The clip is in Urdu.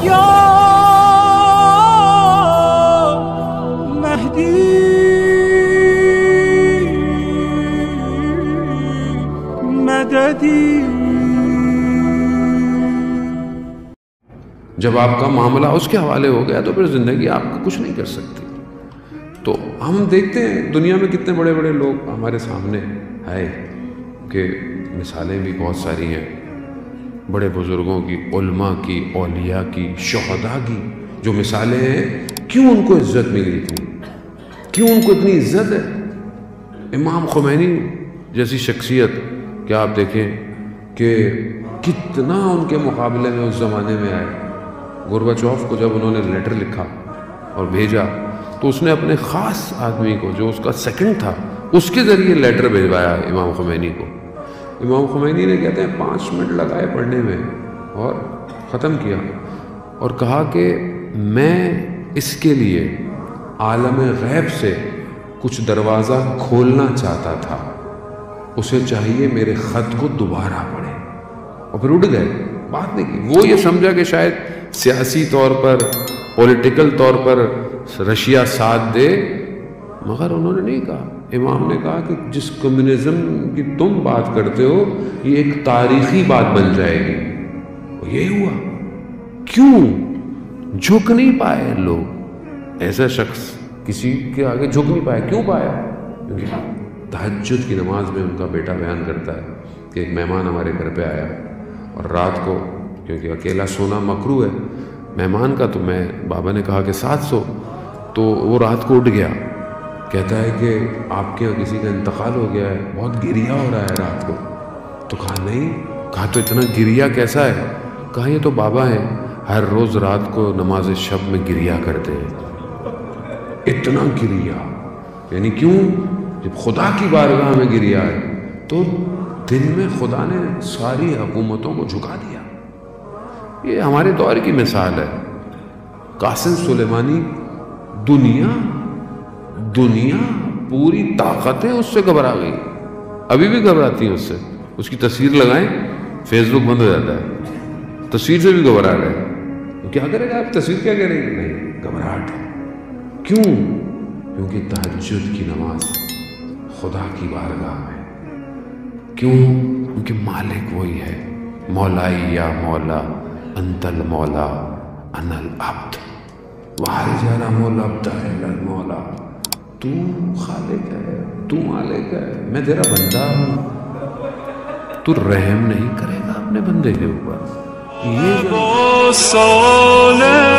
یا مہدی مددی. جب آپ کا معاملہ اس کے حوالے ہو گیا تو پھر زندگی آپ کو کچھ نہیں کر سکتی. تو ہم دیکھتے ہیں دنیا میں کتنے بڑے بڑے لوگ ہمارے سامنے ہیں کہ مثالیں بھی بہت ساری ہیں بڑے بزرگوں کی، علماء کی، اولیاء کی، شہداء کی جو مثالیں ہیں. کیوں ان کو عزت ملی تھی؟ کیوں ان کو اتنی عزت ہے؟ امام خمینی جیسی شخصیت کیا آپ دیکھیں کہ کتنا ان کے مقابلے میں اس زمانے میں آئے. گورباچوف کو جب انہوں نے لیٹر لکھا اور بھیجا تو اس نے اپنے خاص آدمی کو جو اس کا سیکنڈ تھا اس کے ذریعے لیٹر بھیجوایا امام خمینی کو. امام خمینی نے کہتے ہیں 5 منٹ لگائے پڑھنے میں اور ختم کیا اور کہا کہ میں اس کے لیے عالم غیب سے کچھ دروازہ کھولنا چاہتا تھا، اسے چاہیے میرے خط کو دوبارہ پڑھے. اور پھر اٹھ گئے، بات نہیں کی. وہ یہ سمجھا کہ شاید سیاسی طور پر، پولیٹیکل طور پر رشیا ساتھ دے، مگر انہوں نے نہیں کہا. امام نے کہا کہ جس کمیونزم کی تم بات کرتے ہو یہ ایک تاریخی بات بن جائے گی. اور یہی ہوا. کیوں جھک نہیں پائے لوگ؟ ایسا شخص کسی کے آگے جھک نہیں پایا. کیوں پایا؟ کیونکہ تہجد کی نماز میں ان کا بیٹا بیان کرتا ہے کہ ایک مہمان ہمارے گھر پہ آیا اور رات کو، کیونکہ اکیلا سونا مکروہ ہے مہمان کا، تو میں بابا نے کہا کہ ساتھ سو. تو وہ رات کو اٹھ گیا، کہتا ہے کہ آپ کے یہاں کسی کا انتقال ہو گیا ہے، بہت گریا ہو رہا ہے رات کو. تو کہا نہیں. کہا تو اتنا گریا کیسا ہے؟ کہا یہ تو بابا ہیں، ہر روز رات کو نماز شب میں گریا کرتے ہیں. اتنا گریا یعنی کیوں؟ جب خدا کی بارگاہ میں گریا ہے تو دن میں خدا نے ساری حکومتوں کو جھکا دیا. یہ ہمارے دور کی مثال ہے. قاسم سلیمانی دنیا پوری طاقتیں اس سے گھبرا گئی، ابھی بھی گھبراتی ہیں اس سے. اس کی تصویر لگائیں فیس بک بند ہو جاتا ہے، تصویر سے بھی گھبرا رہے. کیا کرے گا آپ؟ تصویر کیا کرے گی؟ نہیں، گھبراہٹ ہے. کیوں؟ کیونکہ تہجد کی نماز خدا کی بارگاہ میں. کیوں؟ کیونکہ مالک وہی ہے. مولائی یا مولا انت المولا انا العبد وحل جرم العبد الا المولا. تو خالق ہے، تو مالک ہے، میں تیرا بندہ ہوں. تو رحم نہیں کرے گا اپنے بندے کے اوپر؟ یہ